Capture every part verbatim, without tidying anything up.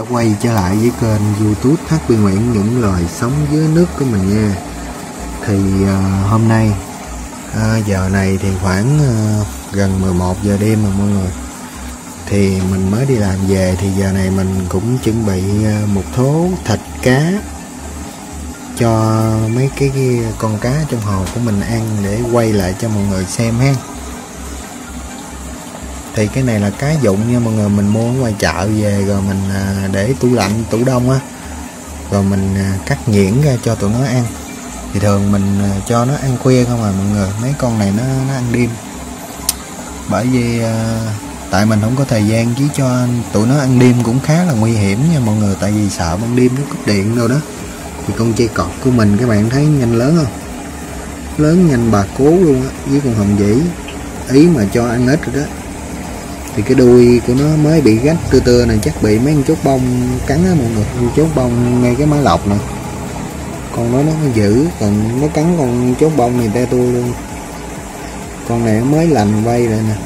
quay trở lại với kênh YouTube hát pê Nguyễn những loài sống dưới nước của mình nha. Thì uh, hôm nay uh, giờ này thì khoảng uh, gần mười một giờ đêm rồi mọi người. Thì mình mới đi làm về, thì giờ này mình cũng chuẩn bị uh, một thố thịt cá cho mấy cái, cái con cá trong hồ của mình ăn để quay lại cho mọi người xem ha. Thì cái này là cá dụng nha mọi người, mình mua ở ngoài chợ về rồi mình để tủ lạnh, tủ đông á, rồi mình cắt nhuyễn ra cho tụi nó ăn. Thì thường mình cho nó ăn khuya không à mọi người, mấy con này nó, nó ăn đêm. Bởi vì tại mình không có thời gian, chứ cho tụi nó ăn đêm cũng khá là nguy hiểm nha mọi người, tại vì sợ ban đêm nó cúp điện đâu đó. Thì con chê cọp của mình các bạn thấy nhanh lớn không, lớn nhanh bà cố luôn á, với con hồng vĩ ý mà cho ăn ít rồi đó. Thì cái đuôi của nó mới bị gách tưa tưa này, chắc bị mấy con chốt bông cắn á mọi người, con chốt bông ngay cái má lọc nè, con đó nó dữ, còn nó cắn con chốt bông này te tua luôn. Con này nó mới lành vây lại nè,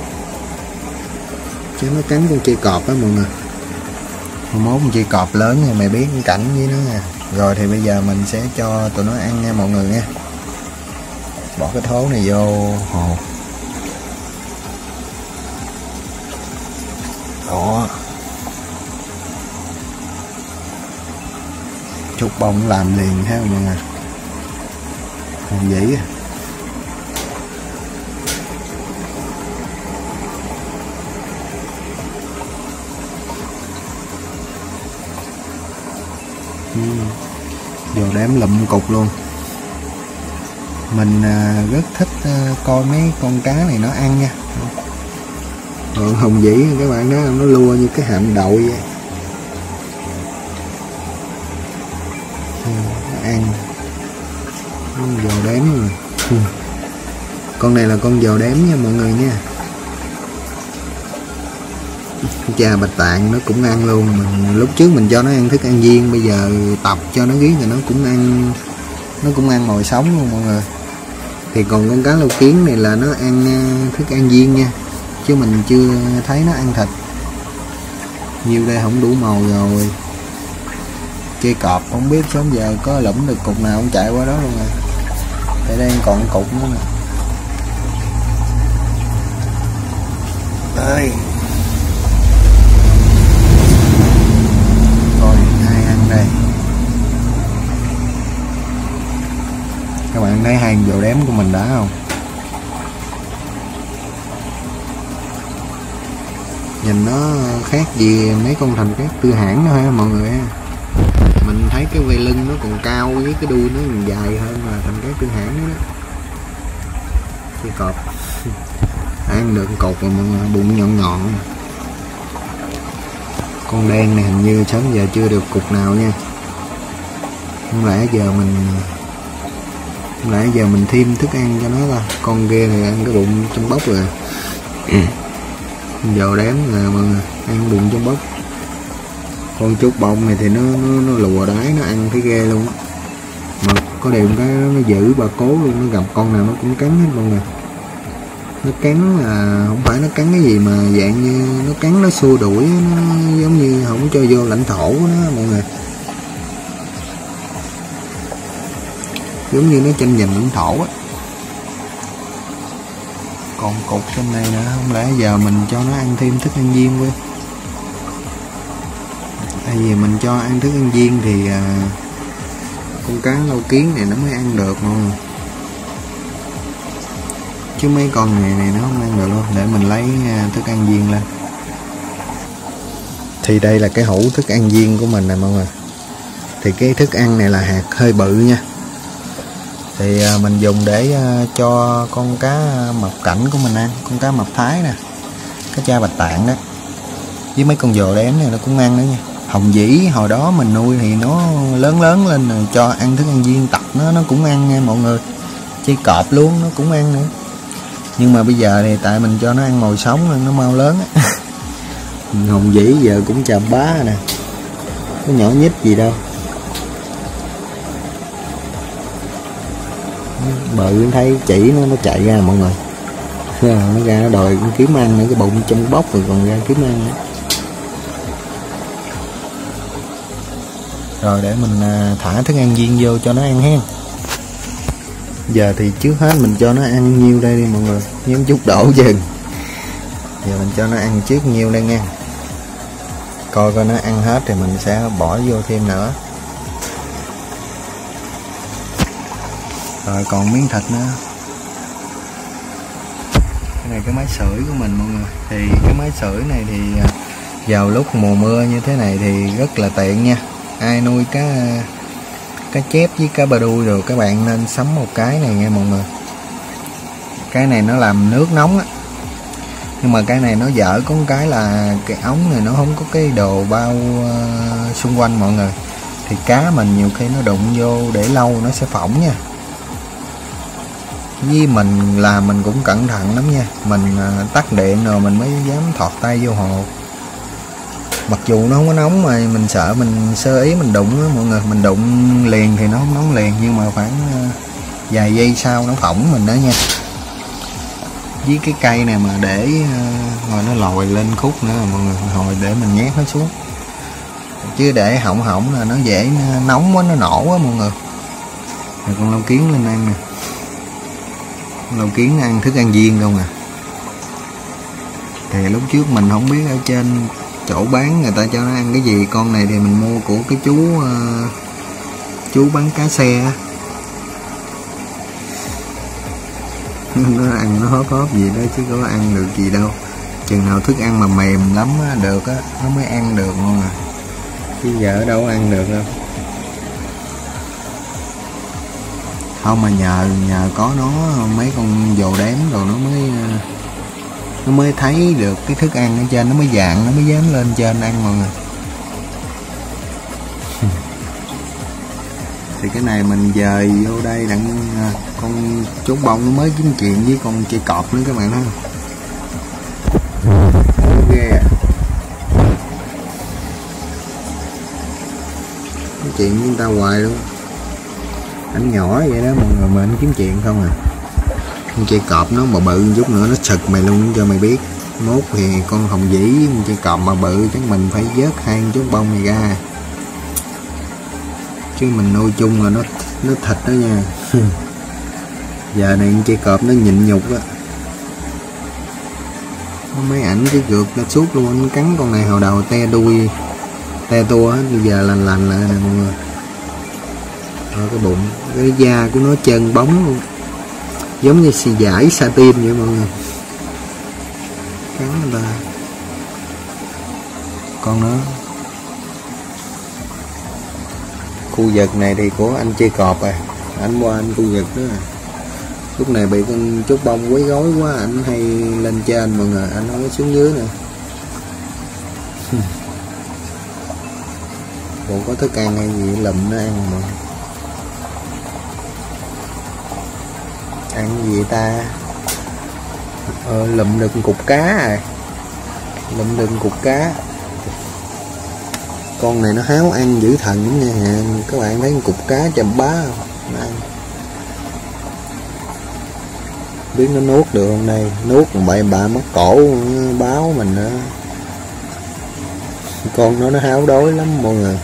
chứ nó cắn con chê cọp á mọi người. Mốt con chê cọp lớn thì mày biết cái cảnh với nó nha. Rồi thì bây giờ mình sẽ cho tụi nó ăn nha mọi người nha. Bỏ cái thố này vô hồ. Đó, chút bông làm liền ha mọi người, không dễ à. Ừ. Giờ đếm lụm cục luôn. Mình à, rất thích à, coi mấy con cá này nó ăn nha. Còn hồng vĩ các bạn đó, nó lua như cái hạm đậu vậy. Nó ăn giò đếm rồi. Con này là con giò đếm nha mọi người nha. Cha bạch tạng nó cũng ăn luôn. Mình lúc trước mình cho nó ăn thức ăn viên, bây giờ tập cho nó riết thì nó cũng ăn, nó cũng ăn mồi sống luôn mọi người. Thì còn con cá lau kiến này là nó ăn thức ăn viên nha, chứ mình chưa thấy nó ăn thịt. Nhiều đây không đủ màu rồi. Chê cọp không biết sớm giờ có lụm được cục nào không chạy qua đó luôn rồi. Tại đây còn cục nữa nè. Đây. Rồi ai ăn đây. Các bạn thấy hàng dầu đếm của mình đã không? Nhìn nó khác gì mấy con thành cát tư hãng đó ha mọi người ha. Mình thấy cái quay lưng nó còn cao với cái đuôi nó còn dài hơn là thành cát tư hãng đó, đó. Cái cọp ăn được cột rồi mọi người, bụng nhọn nhọn. Con đen này hình như sớm giờ chưa được cục nào nha. Không lẽ giờ mình Không lẽ giờ mình thêm thức ăn cho nó ta. Con kia này ăn cái bụng trong bóc rồi. Giờ đếm là mọi người, ăn bụng trong bóc. Con chốt bông này thì nó nó, nó lùa đáy, nó ăn thấy ghê luôn á. Mà có điều cái nó giữ bà cố luôn, nó gặp con nào nó cũng cắn hết mọi người. Nó cắn là không phải nó cắn cái gì mà dạng như nó cắn nó xua đuổi, nó giống như không cho vô lãnh thổ của nó mọi người, giống như nó tranh giành lãnh thổ á. Còn cục trên này nữa, không lẽ giờ mình cho nó ăn thêm thức ăn viên với. Tại vì mình cho ăn thức ăn viên thì à, con cá lau kiến này nó mới ăn được mọi người, chứ mấy con này này nó không ăn được luôn. Để mình lấy à, thức ăn viên lên. Thì đây là cái hũ thức ăn viên của mình nè mọi người. Thì cái thức ăn này là hạt hơi bự nha. Thì mình dùng để cho con cá mập cảnh của mình ăn, con cá mập Thái nè, cá cha bạch tạng đó, với mấy con giò đếm này nó cũng ăn nữa nha. Hồng vĩ hồi đó mình nuôi thì nó lớn lớn lên rồi cho ăn thức ăn viên, tập nó nó cũng ăn nha mọi người. Chê cọp luôn nó cũng ăn nữa. Nhưng mà bây giờ thì tại mình cho nó ăn mồi sống nên nó mau lớn á. Hồng vĩ giờ cũng chàm bá nè, có nhỏ nhít gì đâu. Bự thấy chỉ nó nó chạy ra mọi người. Nó ra nó đòi kiếm ăn nữa, cái bụng trong bóc rồi còn ra kiếm ăn nữa. rồi để mình thả thức ăn viên vô cho nó ăn hen. Giờ thì trước hết mình cho nó ăn nhiêu đây đi mọi người, nhém chút đổ chừng. Giờ mình cho nó ăn trước nhiêu đây nha, coi coi nó ăn hết thì mình sẽ bỏ vô thêm nữa. Rồi còn miếng thịt nữa. Cái này cái máy sưởi của mình mọi người. Thì cái máy sưởi này thì vào lúc mùa mưa như thế này thì rất là tiện nha. Ai nuôi cá cá chép với cá ba đuôi rồi các bạn nên sắm một cái này nha mọi người. Cái này nó làm nước nóng á, nhưng mà cái này nó dở có một cái là cái ống này nó không có cái đồ bao uh, xung quanh mọi người, thì cá mình nhiều khi nó đụng vô để lâu nó sẽ phỏng nha. Với mình làm mình cũng cẩn thận lắm nha, mình uh, tắt điện rồi mình mới dám thọt tay vô hồ. Mặc dù nó không có nóng mà mình sợ mình sơ ý mình đụng á mọi người, mình đụng liền thì nó không nóng liền, nhưng mà khoảng uh, vài giây sau nó phỏng mình đó nha. Với cái cây này mà để uh, rồi nó lòi lên khúc nữa mọi người, hồi để mình nhét nó xuống, chứ để hỏng hỏng là nó dễ nóng quá, nó nổ quá mọi người. Rồi con lâu kiến lên ăn nè, con lâu kiến ăn thức ăn viên không à. Thì lúc trước mình không biết ở trên chỗ bán người ta cho nó ăn cái gì, con này thì mình mua của cái chú uh, chú bán cá xe á. Nó ăn nó hóp hóp gì đó chứ có ăn được gì đâu, chừng nào thức ăn mà mềm lắm á, được á nó mới ăn được luôn à, chứ giờ đâu ăn được đâu. Không mà nhờ nhờ có nó mấy con vồ đếm rồi nó mới nó mới thấy được cái thức ăn ở trên, nó mới dạng, nó mới dám lên trên ăn mọi người. Thì cái này mình dời vô đây đặng con chốt bông nó mới kiếm chuyện với con chơi cọp nữa các bạn thấy không? Ghê à. Kiếm chuyện với người ta hoài luôn. Anh nhỏ vậy đó mọi người mà anh kiếm chuyện không à. Con chơi cọp nó mà bự chút nữa nó sực mày luôn cho mày biết. Mốt thì con hồng vĩ con chơi cọp mà bự chắc mình phải vớt hai chốt bông này ra. Chứ mình nuôi chung là nó nó thịt đó nha. Giờ này con chơi cọp nó nhịn nhục á. Mấy ảnh cái gượt nó suốt luôn, anh cắn con này hồi đầu te đuôi te tua hết, bây giờ lành lành lại nè mọi người. Rồi cái bụng, cái da của nó trơn bóng luôn, giống như xì giải satin vậy mọi người. Cắn người ta. Con nó khu vực này thì của anh chơi cọp à, anh qua anh khu vực đó à. Lúc này bị con chốt bông quấy gối quá, anh hay lên trên mọi người, anh không có xuống dưới nữa. Còn có thức ăn hay gì lụm nó ăn mà. Ăn gì ta? Ờ, lụm được cục cá à. Lụm được cục cá. Con này nó háo ăn dữ thần lắm nha. Các bạn thấy cục cá chầm bá không? Nó ăn. Biết nó nuốt được không đây? Nuốt còn bậy bạ mất cổ báo mình nữa. Con nó nó háo đói lắm mọi người.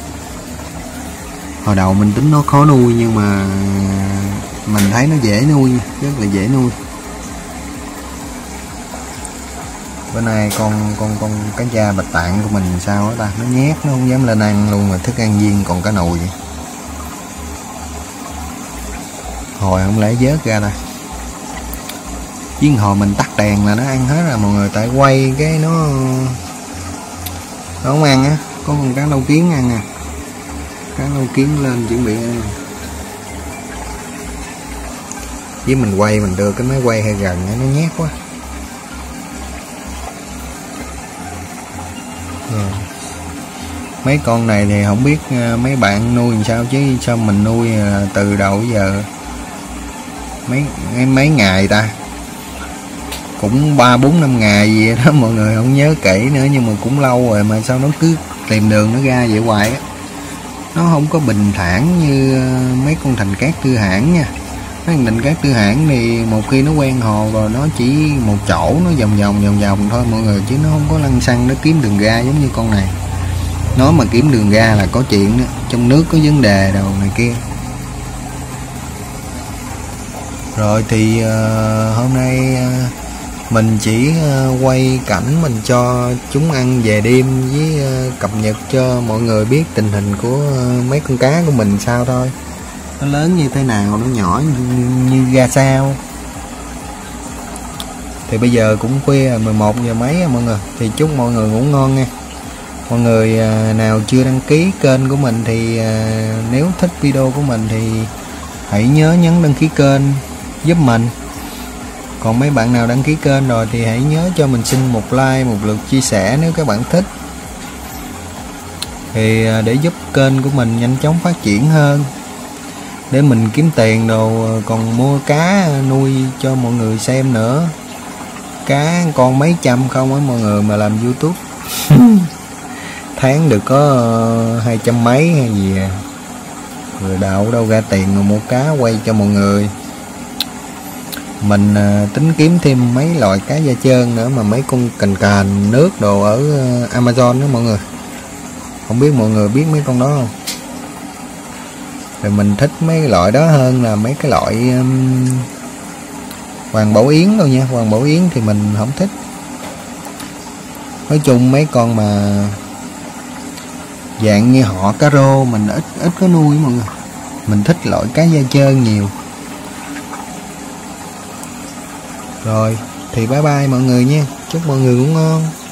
Hồi đầu mình tính nó khó nuôi nhưng mà mình thấy nó dễ nuôi, rất là dễ nuôi. Bữa nay con con con cá da bạch tạng của mình sao đó ta, nó nhét nó không dám lên ăn luôn, mà thức ăn viên còn cá nồi vậy. Hồi không lẽ vớt ra ta. Viên hồi mình tắt đèn là nó ăn hết rồi mọi người, tại quay cái nó nó không ăn á, có con cá lâu kiến ăn à. Cá lâu kiến lên chuẩn bị ăn. Với mình quay mình đưa cái máy quay hơi gần nó nhét quá. Rồi. Mấy con này thì không biết mấy bạn nuôi làm sao, chứ sao mình nuôi từ đầu giờ mấy mấy ngày ta, cũng ba bốn năm ngày gì đó mọi người, không nhớ kỹ nữa, nhưng mà cũng lâu rồi mà sao nó cứ tìm đường nó ra vậy hoài á. Nó không có bình thản như mấy con thành cát tư hãng nha. Mấy con thành cát tư hãng thì một khi nó quen hồ rồi nó chỉ một chỗ nó vòng vòng vòng vòng thôi mọi người, chứ nó không có lăn xăng nó kiếm đường ra giống như con này. Nói mà kiếm đường ra là có chuyện đó. Trong nước có vấn đề đâu này kia. Rồi thì uh, hôm nay uh, mình chỉ uh, quay cảnh mình cho chúng ăn về đêm, với uh, cập nhật cho mọi người biết tình hình của uh, mấy con cá của mình sao thôi. Nó lớn như thế nào, nó nhỏ như, như ra sao. Thì bây giờ cũng khuya mười một giờ mấy à, mọi người. Thì chúc mọi người ngủ ngon nha. Mọi người uh, nào chưa đăng ký kênh của mình thì uh, nếu thích video của mình thì hãy nhớ nhấn đăng ký kênh giúp mình. Còn mấy bạn nào đăng ký kênh rồi thì hãy nhớ cho mình xin một like, một lượt chia sẻ nếu các bạn thích, thì để giúp kênh của mình nhanh chóng phát triển hơn, để mình kiếm tiền đồ còn mua cá nuôi cho mọi người xem nữa. Cá con mấy trăm không á mọi người, mà làm YouTube tháng được có hai trăm mấy hay gì à. Rồi đạo đâu ra tiền mà mua cá quay cho mọi người. Mình à, tính kiếm thêm mấy loại cá da trơn nữa, mà mấy con cành cành nước đồ ở Amazon đó mọi người. Không biết mọi người biết mấy con đó không? Rồi mình thích mấy loại đó hơn là mấy cái loại um, Hoàng Bảo Yến đâu nha. Hoàng Bảo Yến thì mình không thích. Nói chung mấy con mà dạng như họ cá rô mình ít ít có nuôi mọi người. Mình thích loại cá da trơn nhiều. Rồi thì bye bye mọi người nha. Chúc mọi người ngủ ngon.